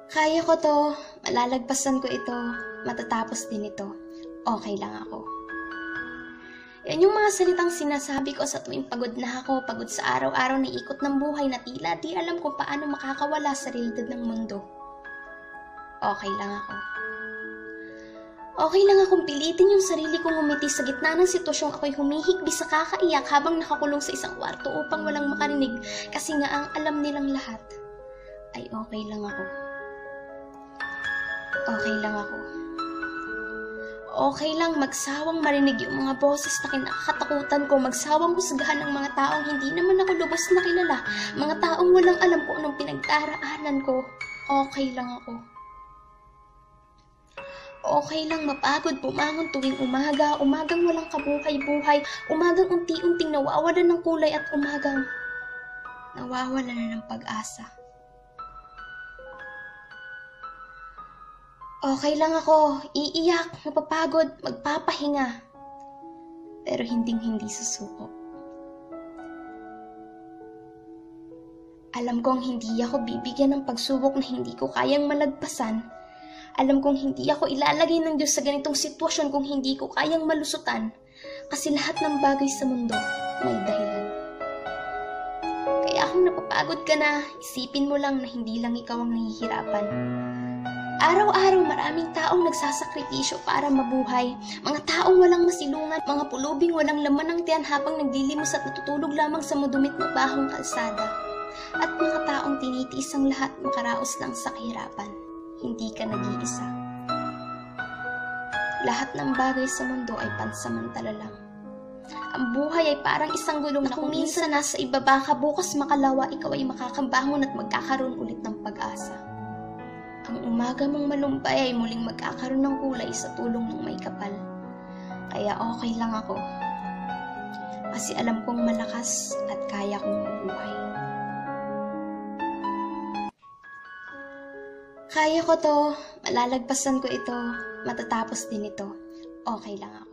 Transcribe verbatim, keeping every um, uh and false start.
Kaya ko to, malalagpasan ko ito, matatapos din ito. Okay lang ako. Yan yung mga salitang sinasabi ko sa tuwing pagod na ako, pagod sa araw-araw na ikot ng buhay na tila di alam kung paano makakawala sa realidad ng mundo. Okay lang ako. Okay lang akong pilitin yung sarili kong umiti sa gitna ng sitwasyong ako'y humihigbi sa kakaiyak habang nakakulong sa isang kwarto upang walang makarinig kasi nga ang alam nilang lahat ay okay lang ako. Okay lang ako. Okay lang magsawang marinig yung mga boses na kinakatakutan ko, magsawang husgahan ng mga taong hindi naman ako lubos na kilala, mga taong walang alam kung anong pinagdaraanan ko. Okay lang ako. Okay lang mapagod bumangon tuwing umaga, umagang walang kabuhay-buhay, umagang unti-unting nawawalan ng kulay at umagang nawawalan na ng pag-asa. Okay lang ako, iiyak, mapapagod, magpapahinga, pero hinding-hindi susuko. Alam kong hindi ako bibigyan ng pagsubok na hindi ko kayang malagpasan. Alam kong hindi ako ilalagay ng Diyos sa ganitong sitwasyon kung hindi ko kayang malusutan kasi lahat ng bagay sa mundo may dahilan. Kaya kung napapagod ka na, isipin mo lang na hindi lang ikaw ang nahihirapan. Araw-araw maraming taong nagsasakripisyo para mabuhay, mga taong walang masilungan, mga pulubing walang laman ng tiyan habang naglilimos at natutulog lamang sa madumit na bahong kalsada, at mga taong tinitiis ang lahat makaraos lang sa kahirapan. Hindi ka nag-iisa. Lahat ng bagay sa mundo ay pansamantala lang. Ang buhay ay parang isang gulong na kung minsan nasa ibaba ka, bukas makalawa, ikaw ay makakabangon at magkakaroon ulit ng pag-asa. Ang umaga mong malumbay ay muling magkakaroon ng kulay sa tulong ng may kapal. Kaya okay lang ako. Kasi alam kong malakas at kaya kong mabuhay. Kaya ko to, malalagpasan ko ito, matatapos din ito. Okay lang ako.